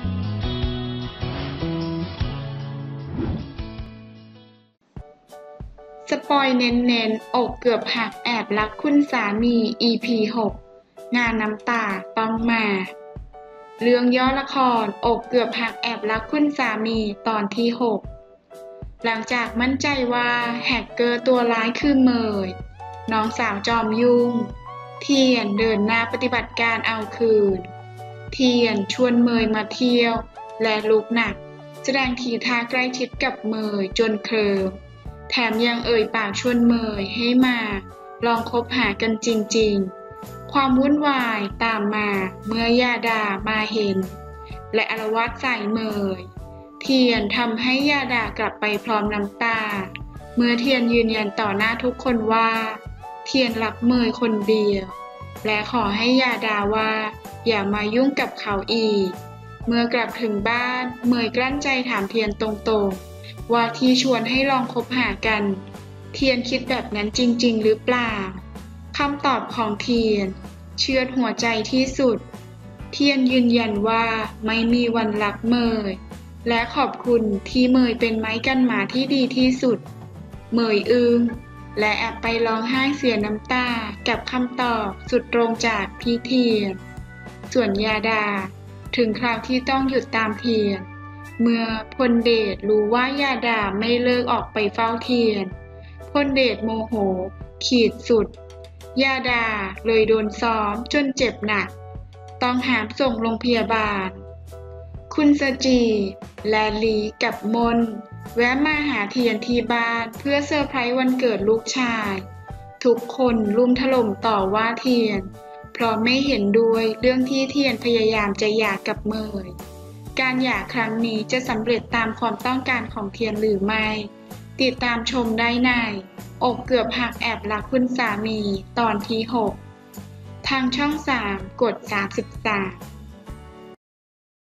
สปอยเน้นๆอกเกือบหักแอบรักคุณสามี EP 6 งานน้ำตาต้องมา เรื่องย่อละครอกเกือบหักแอบรักคุณสามีตอนที่ 6 หลังจากมั่นใจว่าแฮกเกอร์ตัวร้ายคือเมยน้องสาวจอมยุ่งเทียนเดินหน้าปฏิบัติการเอาคืนเทียนชวนเมยมาเที่ยวและลุกหนักแสดงทีท่าใกล้ชิดกับเมยจนเคลิ้มแถมยังเอ่ยปากชวนเมยให้มาลองคบหากันจริงๆความวุ่นวายตามมาเมื่อยาดามาเห็นและอาละวาดใส่เมยเทียนทำให้ยาดากลับไปพร้อมน้ำตาเมื่อเทียนยืนยันต่อหน้าทุกคนว่าเทียนรักเมยคนเดียวและขอให้ยาดาว่าอย่ามายุ่งกับเขาอีกเมื่อกลับถึงบ้านเมยกลั้นใจถามเทียนตรงๆว่าที่ชวนให้ลองคบหากันเทียนคิดแบบนั้นจริงๆหรือเปล่าคำตอบของเทียนเชือดหัวใจที่สุดเทียนยืนยันว่าไม่มีวันรักเมยและขอบคุณที่เมยเป็นไม้กันหมาที่ดีที่สุดเมยอึ้งและแอบไปร้องไห้เสียน้ำตากับคำตอบสุดตรงจากพี่เทียนส่วนยาดาถึงคราวที่ต้องหยุดตามเทียนเมื่อพลเดชรู้ว่ายาดาไม่เลิกออกไปเฝ้าเทียนพลเดชโมโหขีดสุดยาดาเลยโดนซ้อมจนเจ็บหนักต้องหามส่งโรงพยาบาลคุณสจีและลีกับมนแวะมาหาเทียนที่บ้านเพื่อเซอร์ไพรส์วันเกิดลูกชายทุกคนรุมถล่มต่อว่าเทียนเพราะไม่เห็นด้วยเรื่องที่เทียนพยายามจะหย่ากับเมยการหย่าครั้งนี้จะสำเร็จตามความต้องการของเทียนหรือไม่ติดตามชมได้ในอกเกือบหักแอบรักคุณสามีตอนที่ 6 ทางช่อง 3 กด 33